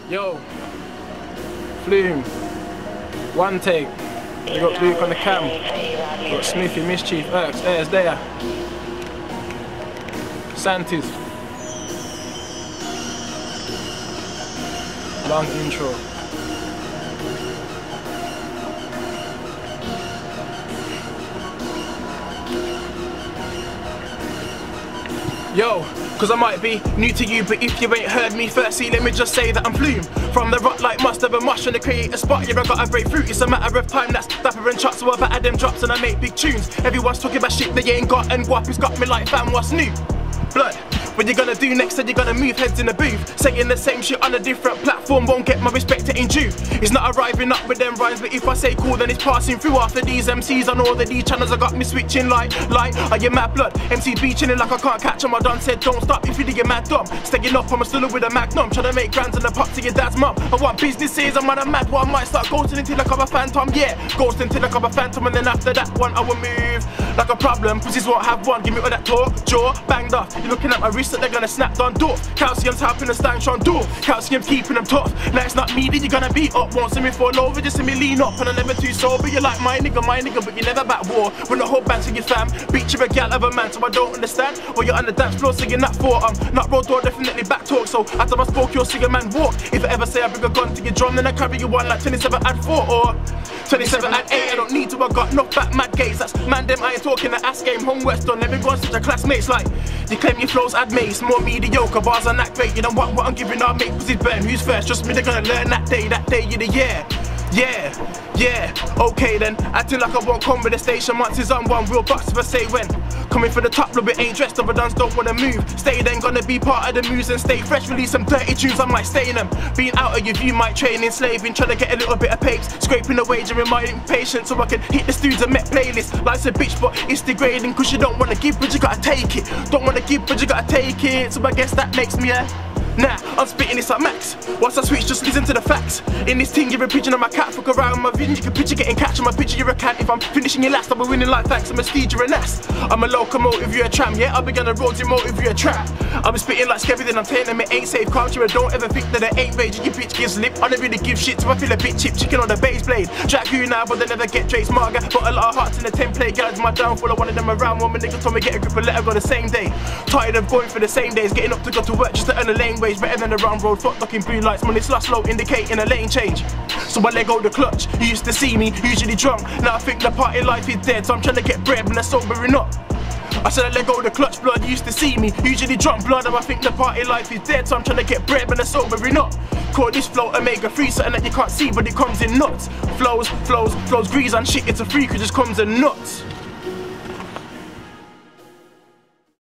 Yo, Flume, one take. We got Luke on the cam. We got Smithy, Mischief, Erks, Airs there. Santis. Long intro. Yo, cause I might be new to you, but if you ain't heard me firstly, let me just say that I'm Flume. From the rock like mustard and mush on the creator spot, yeah, I gotta break through. It's a matter of time, that's dapper and chucks, so I've added them drops and I make big tunes. Everyone's talking about shit they ain't got, and Guap got me like, fam, what's new? Blood. What you gonna do next? Said you gotta move heads in the booth. Saying the same shit on a different platform won't get my respect, it ain't due. It's not arriving up with them rhymes, but if I say cool, then it's passing through. After these MCs on all of these channels, I got me switching like, are you mad blood? MCs be chilling like I can't catch 'em. I done said don't stop if you get mad dumb. Staying up, I'm still with a magnum, trying to make grands in the pop to your dad's mum. I want businesses, I'm on a mad one. I might start ghosting until I come a phantom, yeah. Ghosting until I come a phantom, and then after that one I will move like a problem. Pussies won't have one. Give me all that talk, jaw banged off. You're looking at my wrist that they're gonna snap down. Calcium's helping the stand strong door. Calcium's keeping them tough. Now it's not me that you're gonna beat up. Won't see me fall over, just see me lean up. And I'm never too sober. You're like my nigga, but you never back war. When the whole band to your fam, beat you a gal of a man, so I don't understand. Or you're on the dance floor singing that for not road door, definitely back talk. So after I spoke, you'll see a man walk. If I ever say I bring a gun to your drum, then I carry you on like 27 and 4 or 27 and 8. I don't need to, I got knocked back mad gaze. That's man, them I ain't talking the ass game. Home West on everyone's such a classmates. Like you claim your flows add mace, more mediocre bars on that great. You know what I'm giving our mate, cause it's burn. Who's first? Trust me, they're gonna learn that day of the year. Yeah, okay then. Acting like I won't come with the station. Once is on one real box if I say when. Coming for the top, little bit ain't dressed up, but dons don't wanna move. Stay then, gonna be part of the moves and stay fresh. Release some dirty tunes, I might stay in them. Being out of your view, might train enslaving. Trying to get a little bit of papes. Scraping the wage and reminding patience so I can hit the studios and met playlist. Life's a bitch, but it's degrading. Cause you don't wanna give, but you gotta take it. Don't wanna give, but you gotta take it. So I guess that makes me nah, I'm spitting this at max. Once I switch, just listen to the facts. In this thing, you're a pigeon on my cat. Fuck around my vision, you can picture getting catch on my picture, you're a cat. If I'm finishing your last, I'll be winning like thanks. I'm a steed, you're an ass. I'm a locomotive, you're a tram. Yeah, I'll be on the road, your motive, you're a trap. I'll be spitting like Skevy, then I'm telling them it ain't safe. Can't you, don't ever think that it ain't raging. Your bitch gives lip, I don't really give shit, so I feel a bit chip chicken on the base blade. Jack you now, but they never get Drake's Marga. Put a lot of hearts in the template, guys, my downfall. I wanted them around, one my niggas told me get a grip and let her go the same day. Tired of going for the same days, getting up to go to work just to earn a lane wage. Better than the round road, fuck looking blue lights, money slow, indicating a lane change. So I let go the clutch, you used to see me, usually drunk. Now I think the party life is dead, so I'm trying to get bread, but I'm sobering up. I said I let go the clutch, blood, you used to see me, usually drunk blood, and I think the party life is dead, so I'm trying to get bread, but I'm sobering up. Call this flow omega-3, something that you can't see, but it comes in nuts. Flows, grease and shit, it's a freak, it just comes in nuts.